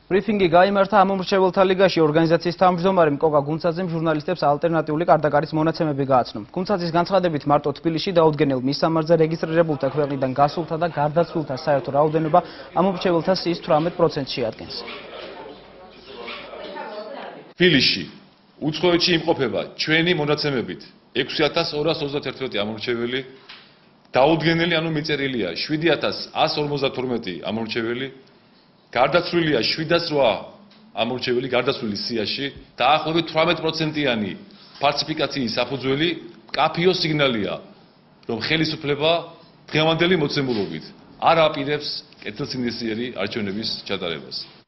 ბრიფინგი გაიმართა ამომრჩეველთა ლიგაში ორგანიზაციის თავმჯდომარემ კოკა გუნცაძემ ჟურნალისტებს ალტერნატიული კარდაკარის მონაცემები გააცნო. გუნცაძის განცხადებით მარტო თბილისში დაუდგენელ მისამართზე რეგისტრირებულთა ქვეყნიდან გასულთა და გარდაცვლილთა საერთო რაოდენობა ამომრჩეველთა სიის 18%-ს შეადგენს. თბილისში უცხოეთში იმყოფება ჩვენი მონაცემებით 6231 ამომრჩეველი, დაუდგენელი ანუ მიწერილია 7152 ამომრჩეველი, გარდაცვლილია 708 ამორჩეველი გარდაცვლილი სიაში, დაახლოებით 18%-იანი პარტიციპაციის საფუძველი კაფიო სიგნალია, რომ ხელისუფლება დღევანდელი მოცემულობით არ აპირებს კეთილსინდისიერი არჩევნების ჩატარებას.